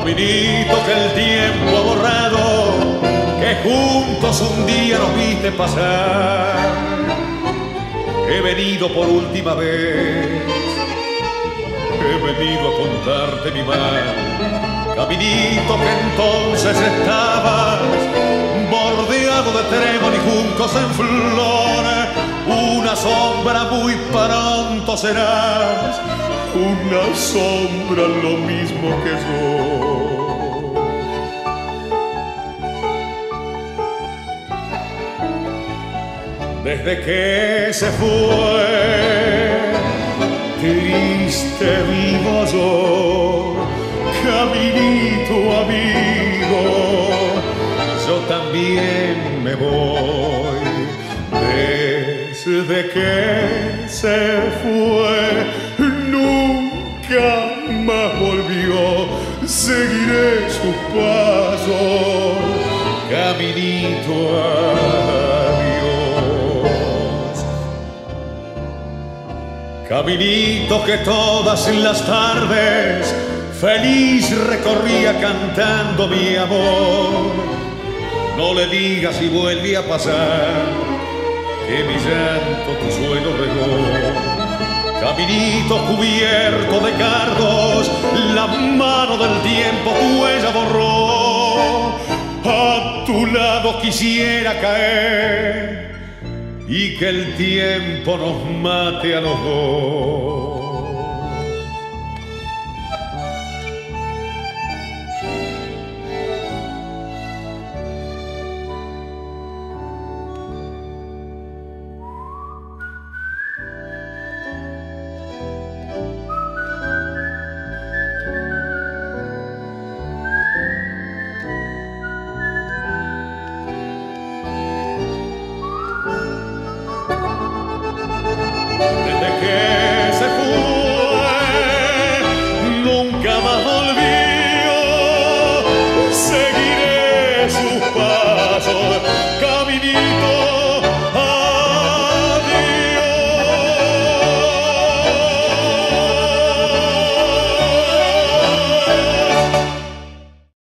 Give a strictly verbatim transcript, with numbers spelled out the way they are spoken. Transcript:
Caminito que el tiempo ha borrado, que juntos un día nos viste pasar. He venido por última vez, he venido a contarte mi mal. Caminito que entonces estabas bordeado de trébol y juncos en flor. Una sombra muy pronto serás, una sombra lo mismo que yo. Desde que se fue, triste vivo yo, caminito amigo, yo también me voy. Desde que se fue, nunca más volvió, seguiré sus pasos, caminito adiós. Caminito que todas las tardes feliz recorría cantando mi amor. No le digas si vuelve a pasar que mi llanto tu suelo regó. Caminito cubierto de cardos, la mano del tiempo tu huella borró. A tu lado quisiera caer y que el tiempo nos mate a los dos. Seguiré sus pasos.